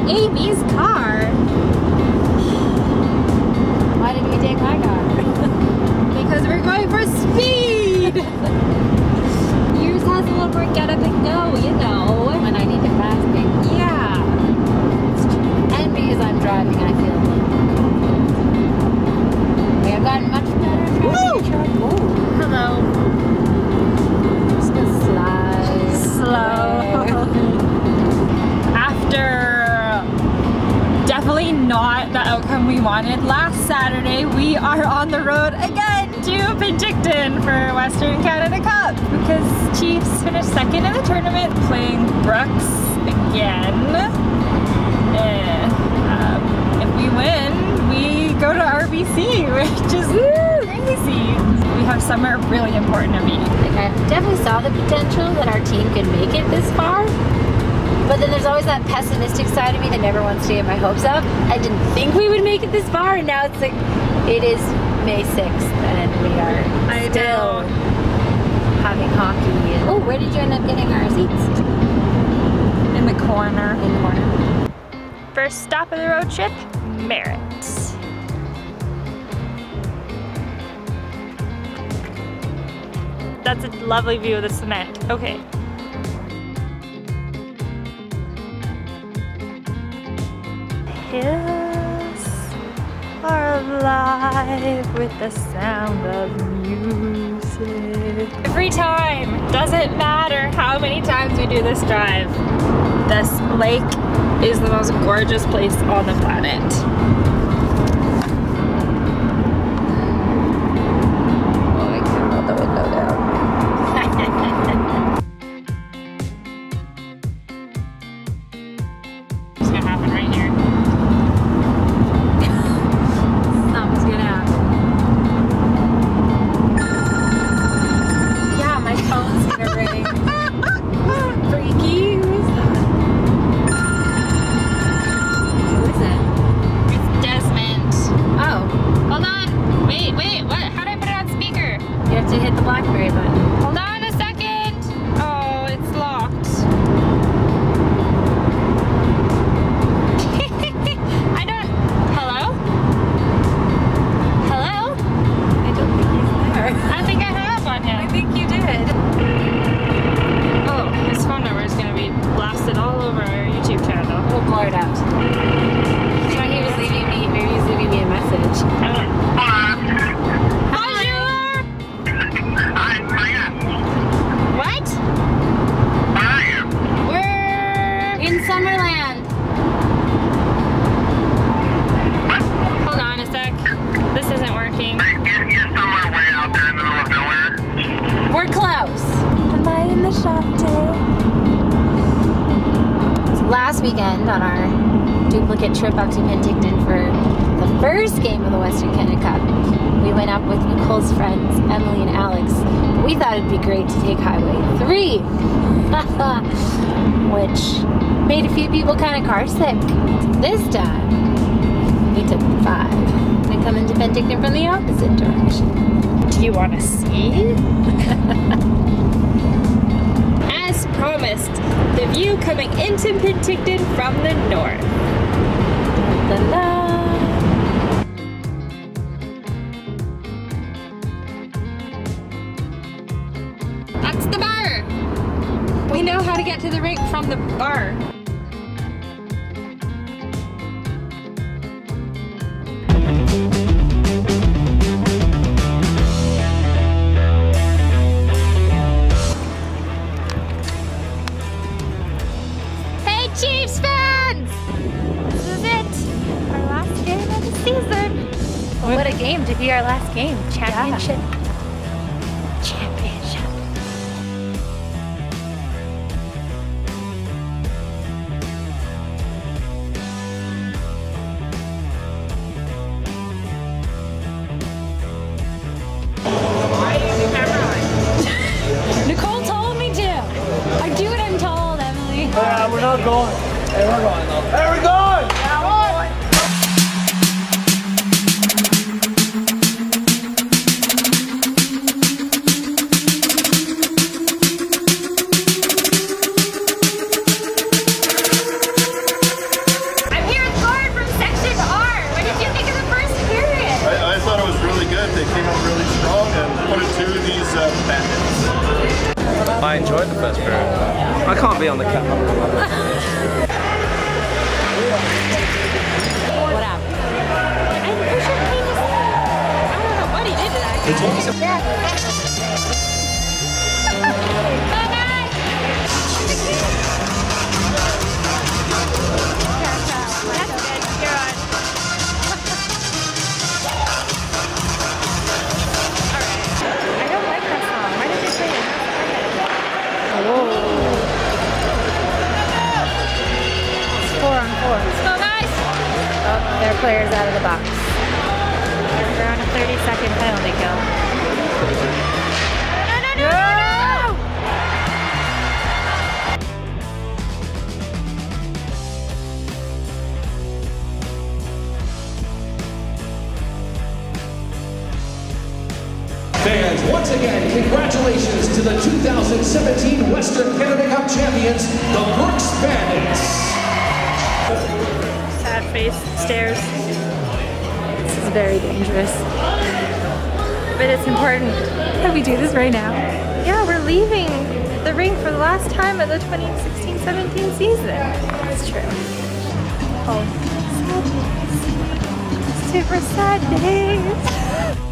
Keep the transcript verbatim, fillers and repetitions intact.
Amy's car. Why did we take my car? Because we're going for speed! Yours has a little more get up and go, you know. When I need to fast things. Yeah. And because I'm driving, I feel we have gotten much better at driving a truck. Ooh. Hello. Just gonna slide. Slow. After definitely not the outcome we wanted last Saturday, we are on the road again to Penticton for Western Canada Cup because Chiefs finished second in the tournament playing Brooks again. And um, if we win, we go to R B C, which is woo, crazy. We have somewhere really important to meet. Like I definitely saw the potential that our team could make it this far. But then there's always that pessimistic side of me that never wants to get my hopes up. I didn't think we would make it this far, and now it's like, it is May sixth, and we are I still know. having hockey. And, oh, where did you end up getting our seats? In the corner. In the corner. First stop of the road trip, Merritt. That's a lovely view of the cement. Okay. Hills are alive with the sound of music. Every time, doesn't matter how many times we do this drive, this lake is the most gorgeous place on the planet. Oh, I can't roll the window down. It's gonna happen right here. Something's gonna happen. Yeah, my phone's gonna ring. Freaky. Who is that? Who is it? It's Desmond. Oh, Hold on. Wait, wait, what? How do I put it on speaker? you have to hit the BlackBerry button. Hold on a second. Oh, it's locked. I don't. Hello? Hello? I don't think he's there. I think I hung up on him. I think you did. Oh, his phone number is gonna be blasted all over our YouTube channel. We'll blur it out. You know, he was leaving me, maybe he was leaving me a message. Bonjour! What? We're In Summerland. Hold on a sec. This isn't working. We're close. Am I in the shop today? Last weekend on our duplicate trip up to Penticton for the first game of the Western Canada Cup, we went up with Nicole's friends, Emily and Alex. We thought it'd be great to take Highway three, which made a few people kind of car sick. This time, we took the five and come into Penticton from the opposite direction. Do you want to see? As promised, the view coming into Penticton from the north. Ta-da! That's the bar! We know how to get to the rink from the bar. Hey Chiefs fans! This is it! Our last game of the season. What a game to be our last game. Championship. Championship. Nicole told me to. I do what I'm told, Emily. Yeah, we're not going. Hey, we're going though. Hey, we're going! Yeah, boy! I enjoyed the first period. I can't be on the camera. What happened? I'm pretty sure he just, I don't know what he did to that guy. Their players out of the box. We're on a thirty second penalty kill. No, no, no, no, no! Fans, once again, congratulations to the two thousand seventeen Western Canada Cup champions, the Brooks Bandits. Sad face, stairs. This is very dangerous. But it's important that we do this right now. Yeah, we're leaving the rink for the last time of the twenty sixteen seventeen season. That's true. Oh, sad days. Super sad days.